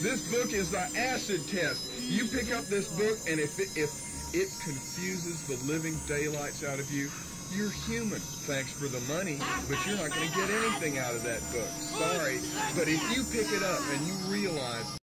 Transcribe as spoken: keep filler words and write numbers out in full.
This book is the acid test. You pick up this book, and if it, if it confuses the living daylights out of you, you're human. Thanks for the money, but you're not going to get anything out of that book. Sorry, but if you pick it up and you realize